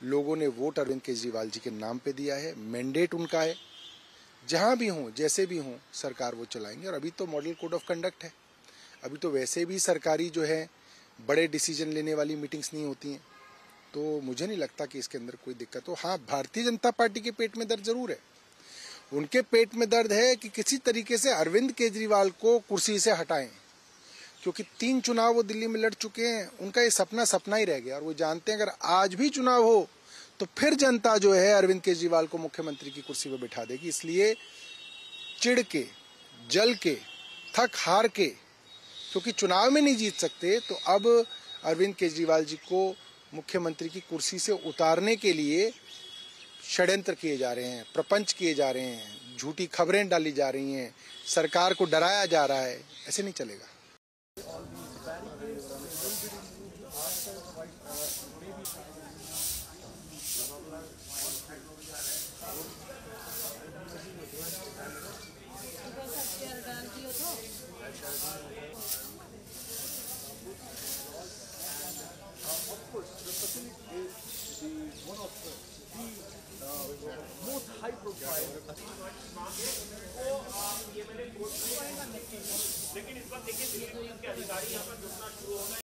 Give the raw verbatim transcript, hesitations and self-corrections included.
लोगों ने वोट अरविंद केजरीवाल जी के नाम पे दिया है, मैंडेट उनका है। जहां भी हों, जैसे भी हों, सरकार वो चलाएंगे। और अभी तो मॉडल कोड ऑफ कंडक्ट है, अभी तो वैसे भी सरकारी जो है बड़े डिसीजन लेने वाली मीटिंग्स नहीं होती हैं, तो मुझे नहीं लगता कि इसके अंदर कोई दिक्कत हो। हाँ, भारतीय जनता पार्टी के पेट में दर्द जरूर है। उनके पेट में दर्द है कि किसी तरीके से अरविंद केजरीवाल को कुर्सी से हटाएं, क्योंकि तीन चुनाव वो दिल्ली में लड़ चुके हैं। उनका ये सपना सपना ही रह गया और वो जानते हैं अगर आज भी चुनाव हो तो फिर जनता जो है अरविंद केजरीवाल को मुख्यमंत्री की कुर्सी पर बिठा देगी। इसलिए चिढ़ के, जल के, थक हार के, क्योंकि चुनाव में नहीं जीत सकते, तो अब अरविंद केजरीवाल जी को मुख्यमंत्री की कुर्सी से उतारने के लिए षड्यंत्र किए जा रहे हैं, प्रपंच किए जा रहे हैं, झूठी खबरें डाली जा रही हैं, सरकार को डराया जा रहा है। ऐसे नहीं चलेगा। Of course, the facility is the one of the, the uh, most high profile. लेकिन इस वक्त देखिए दिल्ली पुलिस के अधिकारी यहाँ पर जुटना शुरू हो गए।